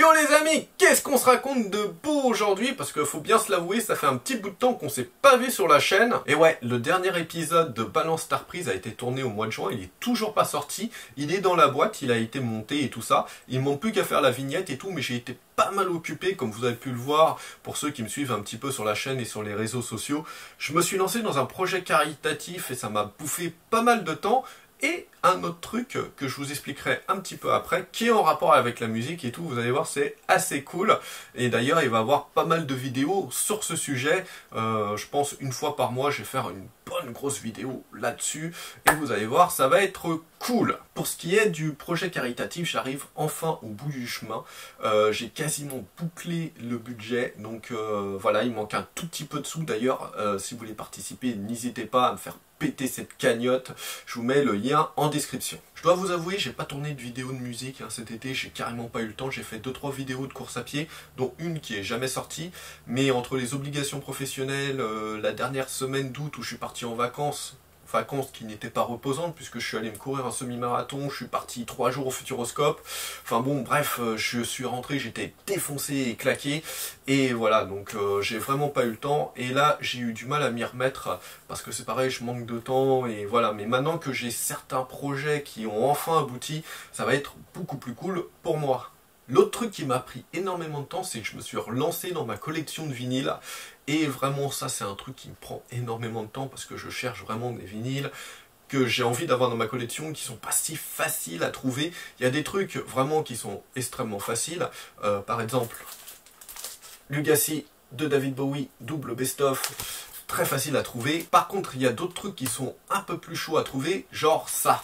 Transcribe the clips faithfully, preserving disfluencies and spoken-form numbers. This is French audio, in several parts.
Yo les amis, qu'est-ce qu'on se raconte de beau aujourd'hui? Parce qu'il faut bien se l'avouer, ça fait un petit bout de temps qu'on s'est pas vu sur la chaîne. Et ouais, le dernier épisode de Balance Star Prise a été tourné au mois de juin, il est toujours pas sorti. Il est dans la boîte, il a été monté et tout ça. Il manque plus qu'à faire la vignette et tout, mais j'ai été pas mal occupé, comme vous avez pu le voir, pour ceux qui me suivent un petit peu sur la chaîne et sur les réseaux sociaux. Je me suis lancé dans un projet caritatif et ça m'a bouffé pas mal de temps. Et un autre truc que je vous expliquerai un petit peu après, qui est en rapport avec la musique et tout, vous allez voir, c'est assez cool. Et d'ailleurs, il va y avoir pas mal de vidéos sur ce sujet. Euh, je pense une fois par mois, je vais faire une bonne grosse vidéo là-dessus. Et vous allez voir, ça va être cool. Pour ce qui est du projet caritatif, j'arrive enfin au bout du chemin. Euh, J'ai quasiment bouclé le budget. Donc euh, voilà, il manque un tout petit peu de sous. D'ailleurs, euh, si vous voulez participer, n'hésitez pas à me faire péter cette cagnotte. Je vous mets le lien en description. Je dois vous avouer, j'ai pas tourné de vidéo de musique hein, cet été, j'ai carrément pas eu le temps. J'ai fait deux trois vidéos de course à pied, dont une qui est jamais sortie. Mais entre les obligations professionnelles, euh, la dernière semaine d'août où je suis parti en vacances, vacances qui n'étaient pas reposantes puisque je suis allé me courir un semi-marathon, je suis parti trois jours au Futuroscope, enfin bon bref, je suis rentré, j'étais défoncé et claqué, et voilà, donc euh, j'ai vraiment pas eu le temps, et là j'ai eu du mal à m'y remettre, parce que c'est pareil, je manque de temps, et voilà, mais maintenant que j'ai certains projets qui ont enfin abouti, ça va être beaucoup plus cool pour moi. L'autre truc qui m'a pris énormément de temps, c'est que je me suis relancé dans ma collection de vinyles. Et vraiment, ça, c'est un truc qui me prend énormément de temps parce que je cherche vraiment des vinyles que j'ai envie d'avoir dans ma collection, qui sont pas si faciles à trouver. Il y a des trucs vraiment qui sont extrêmement faciles. Euh, par exemple, Lugacy de David Bowie, double best-of, très facile à trouver. Par contre, il y a d'autres trucs qui sont un peu plus chauds à trouver, genre ça.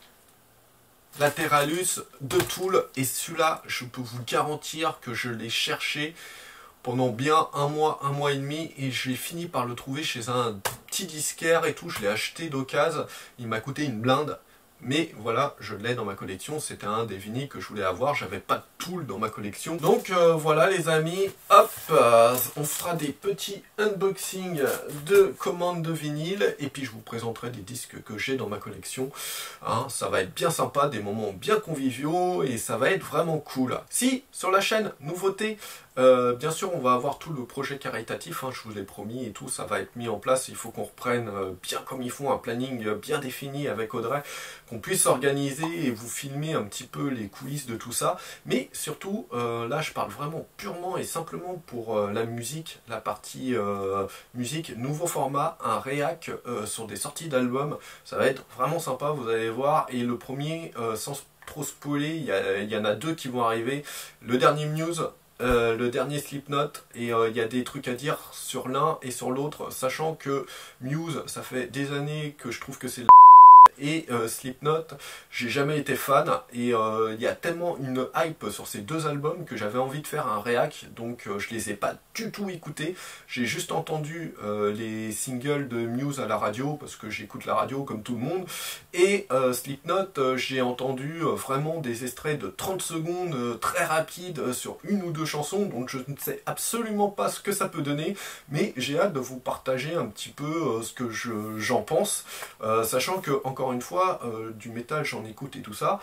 Lateralus de Tool, et celui-là, je peux vous garantir que je l'ai cherché pendant bien un mois, un mois et demi, et j'ai fini par le trouver chez un petit disquaire et tout. Je l'ai acheté d'occasion, il m'a coûté une blinde, mais voilà, je l'ai dans ma collection. C'était un des vinyles que je voulais avoir, j'avais pas de Tool dans ma collection. Donc euh, voilà les amis, hop, euh, on fera des petits unboxings de commandes de vinyle, et puis je vous présenterai des disques que j'ai dans ma collection. Hein, ça va être bien sympa, des moments bien conviviaux, et ça va être vraiment cool. Si, sur la chaîne, nouveauté, Euh, bien sûr on va avoir tout le projet caritatif, hein, je vous l'ai promis, et tout ça va être mis en place. Il faut qu'on reprenne euh, bien comme il faut, un planning euh, bien défini avec Audrey, qu'on puisse organiser et vous filmer un petit peu les coulisses de tout ça. Mais surtout, euh, là je parle vraiment purement et simplement pour euh, la musique, la partie euh, musique, nouveau format, un réac euh, sur des sorties d'albums. Ça va être vraiment sympa, vous allez voir. Et le premier, euh, sans trop spoiler, il y, y en a deux qui vont arriver. Le dernier Muse, Euh, le dernier Slipknot, et il euh, y a des trucs à dire sur l'un et sur l'autre, sachant que Muse, ça fait des années que je trouve que c'est et euh, Slipknot, j'ai jamais été fan, et il euh, y a tellement une hype sur ces deux albums que j'avais envie de faire un réac, donc euh, je les ai pas du tout écoutés. J'ai juste entendu euh, les singles de Muse à la radio, parce que j'écoute la radio comme tout le monde, et euh, Slipknot, euh, j'ai entendu euh, vraiment des extraits de trente secondes, euh, très rapides, euh, sur une ou deux chansons, donc je ne sais absolument pas ce que ça peut donner, mais j'ai hâte de vous partager un petit peu euh, ce que j'en pense, euh, sachant que, encore une fois, euh, du métal j'en écoute et tout ça,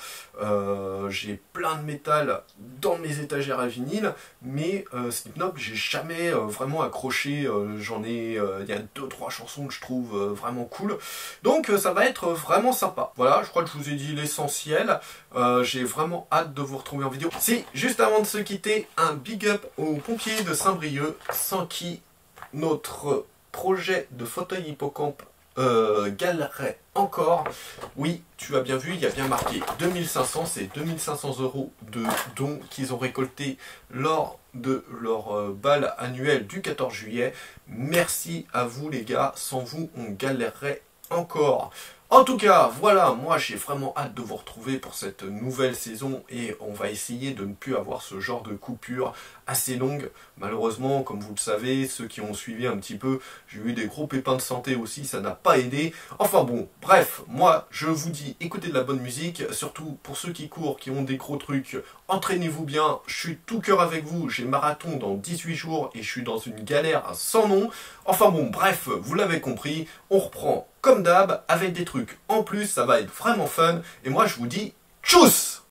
euh, j'ai plein de métal dans mes étagères à vinyle, mais euh, Slipknot j'ai jamais euh, vraiment accroché, euh, j'en ai, il euh, y a deux trois chansons que je trouve euh, vraiment cool, donc euh, ça va être vraiment sympa. Voilà, je crois que je vous ai dit l'essentiel, euh, j'ai vraiment hâte de vous retrouver en vidéo. Si, juste avant de se quitter, un big up aux pompiers de Saint-Brieuc, sans qui notre projet de fauteuil hippocampe Euh, galerait encore. Oui, tu as bien vu, il y a bien marqué deux mille cinq cents, c'est deux mille cinq cents euros de dons qu'ils ont récoltés lors de leur euh, bal annuel du quatorze juillet. Merci à vous les gars, sans vous on galérerait encore. En tout cas, voilà, moi j'ai vraiment hâte de vous retrouver pour cette nouvelle saison, et on va essayer de ne plus avoir ce genre de coupure assez longue. Malheureusement, comme vous le savez, ceux qui ont suivi un petit peu, j'ai eu des gros pépins de santé aussi, ça n'a pas aidé. Enfin bon, bref, moi je vous dis, écoutez de la bonne musique, surtout pour ceux qui courent, qui ont des gros trucs, entraînez-vous bien, je suis tout cœur avec vous, j'ai marathon dans dix-huit jours et je suis dans une galère sans nom. Enfin bon, bref, vous l'avez compris, on reprend comme d'hab avec des trucs en plus, ça va être vraiment fun, et moi je vous dis tchuss!